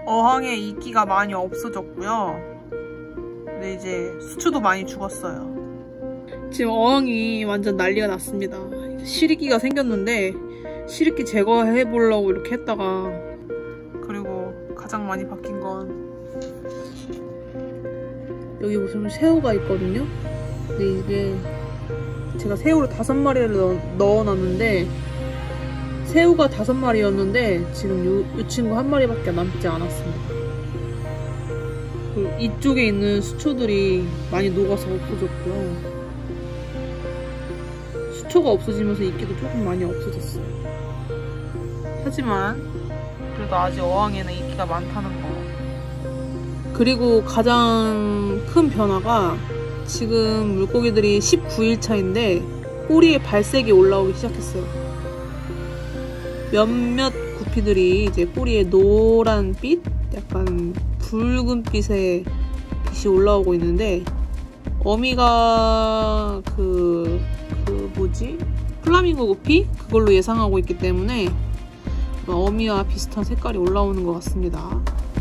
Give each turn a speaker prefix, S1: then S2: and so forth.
S1: 어항에 이끼가 많이 없어졌고요. 근데 이제 수초도 많이 죽었어요. 지금 어항이 완전 난리가 났습니다. 시리끼가 생겼는데 시리끼 제거해보려고 이렇게 했다가, 그리고 가장 많이 바뀐 건 여기 보시면 새우가 있거든요. 근데 이게 제가 새우를 5마리를 넣어놨는데, 새우가 5마리였는데 지금 이 친구 1마리밖에 남지 않았습니다. 그리고 이쪽에 있는 수초들이 많이 녹아서 없어졌고요. 수초가 없어지면서 이끼도 조금 많이 없어졌어요. 하지만 그래도 아직 어항에는 이끼가 많다는 거. 그리고 가장 큰 변화가, 지금 물고기들이 19일 차인데 꼬리에 발색이 올라오기 시작했어요. 몇몇 구피들이 이제 꼬리에 노란빛? 약간 붉은빛의 빛이 올라오고 있는데, 어미가 플라밍고 구피? 그걸로 예상하고 있기 때문에 어미와 비슷한 색깔이 올라오는 것 같습니다.